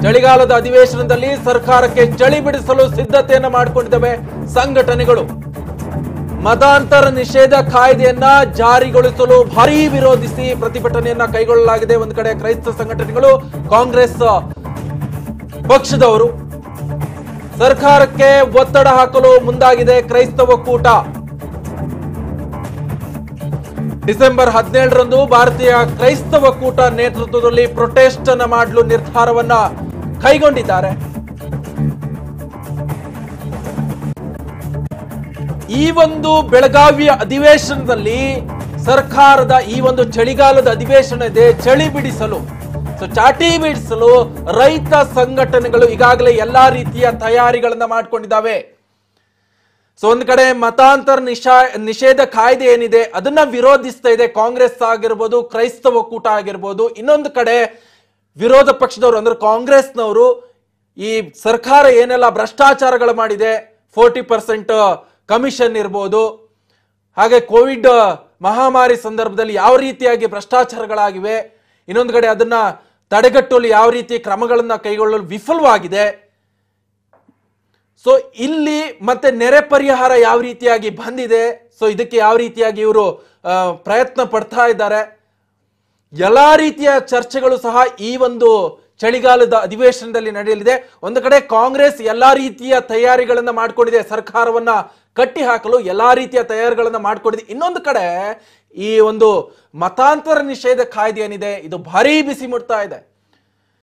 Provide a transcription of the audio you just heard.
ಚಳಿಗಾಲದ ಅಧಿವೇಶನದಲ್ಲಿ ಸರ್ಕಾರಕ್ಕೆ ಚಳಿ ಬಿಡಿಸಲು ಸಿದ್ಧತೆಯನ್ನ ಮಾಡಿಕೊಂಡಿದ್ದಾವೆ ಸಂಘಟನೆಗಳು. ಮತಾಂತರ ನಿಷೇಧ ಕಾಯ್ದೆಯನ್ನ ಜಾರಿಗೊಳಿಸಲು ಭಾರೀ ವಿರೋಧಿಸಿ ಪ್ರತಿಭಟನೆಯನ್ನ ಕೈಗೊಳ್ಳಲಾಗಿದೆ. ಒಂದು ಕಡೆ ಕ್ರೈಸ್ತ ಸಂಘಟನೆಗಳು, ಕಾಂಗ್ರೆಸ್ ಪಕ್ಷದವರು ಸರ್ಕಾರಕ್ಕೆ ಒತ್ತಡ ಹಾಕಲು ಮುಂದಾಗಿದೆ ಕ್ರೈಸ್ತ ಒಕ್ಕೂಟ. ಡಿಸೆಂಬರ್ 17ರಂದು ಭಾರತೀಯ ಕ್ರೈಸ್ತ ಒಕ್ಕೂಟ ನೇತೃತ್ವದಲ್ಲಿ ಪ್ರೊಟೆಸ್ಟ್ ಅನ್ನ ಮಾಡಲು ನಿರ್ಧಾರವನ್ನ ಕೈಗೊಂಡಿದ್ದಾರೆ. ಈ ಒಂದು ಬೆಳಗಾವಿಯ ಅಧಿವೇಶನದಲ್ಲಿ ಸರ್ಕಾರದ ಈ ಒಂದು ಚಳಿಗಾಲದ ಅಧಿವೇಶನ ಇದೆ, ಚಳಿ ಬಿಡಿಸಲು, ಚಾಟಿ ಬಿಡಿಸಲು ರೈತ ಸಂಘಟನೆಗಳು ಈಗಾಗಲೇ ಎಲ್ಲಾ ರೀತಿಯ ತಯಾರಿಗಳನ್ನ ಮಾಡ್ಕೊಂಡಿದ್ದಾವೆ. ಒಂದು ಕಡೆ ಮತಾಂತರ ನಿಷೇಧ ಕಾಯ್ದೆ ಏನಿದೆ ಅದನ್ನ ವಿರೋಧಿಸ್ತಾ ಇದೆ ಕಾಂಗ್ರೆಸ್ ಆಗಿರ್ಬೋದು, ಕ್ರೈಸ್ತ ಒಕ್ಕೂಟ ಆಗಿರ್ಬೋದು. ಇನ್ನೊಂದು ಕಡೆ ವಿರೋಧ ಪಕ್ಷದವರು ಅಂದ್ರೆ ಕಾಂಗ್ರೆಸ್ನವರು ಈ ಸರ್ಕಾರ ಏನೆಲ್ಲ ಭ್ರಷ್ಟಾಚಾರಗಳು ಮಾಡಿದೆ, 40% ಕಮಿಷನ್ ಇರ್ಬೋದು, ಹಾಗೆ ಕೋವಿಡ್ ಮಹಾಮಾರಿ ಸಂದರ್ಭದಲ್ಲಿ ಯಾವ ರೀತಿಯಾಗಿ ಭ್ರಷ್ಟಾಚಾರಗಳಾಗಿವೆ, ಇನ್ನೊಂದು ಕಡೆ ಅದನ್ನ ತಡೆಗಟ್ಟಲು ಯಾವ ರೀತಿ ಕ್ರಮಗಳನ್ನ ಕೈಗೊಳ್ಳಲು ವಿಫಲವಾಗಿದೆ. ಇಲ್ಲಿ ಮತ್ತೆ ನೆರೆ ಪರಿಹಾರ ಯಾವ ರೀತಿಯಾಗಿ ಬಂದಿದೆ, ಇದಕ್ಕೆ ಯಾವ ರೀತಿಯಾಗಿ ಇವರು ಪ್ರಯತ್ನ ಪಡ್ತಾ ಇದ್ದಾರೆ. ಎಲ್ಲಾ ರೀತಿಯ ಚರ್ಚೆಗಳು ಸಹ ಈ ಒಂದು ಚಳಿಗಾಲದ ಅಧಿವೇಶನದಲ್ಲಿ ನಡೆಯಲಿದೆ. ಒಂದು ಕಡೆ ಕಾಂಗ್ರೆಸ್ ಎಲ್ಲಾ ರೀತಿಯ ತಯಾರಿಗಳನ್ನ ಮಾಡ್ಕೊಂಡಿದೆ, ಸರ್ಕಾರವನ್ನ ಕಟ್ಟಿ ಹಾಕಲು ಎಲ್ಲಾ ರೀತಿಯ ತಯಾರಿಗಳನ್ನ ಮಾಡ್ಕೊಂಡಿದೆ. ಇನ್ನೊಂದು ಕಡೆ ಈ ಒಂದು ಮತಾಂತರ ನಿಷೇಧ ಕಾಯ್ದೆ ಏನಿದೆ ಇದು ಭಾರೀ ಬಿಸಿ ಮುಟ್ತಾ ಇದೆ.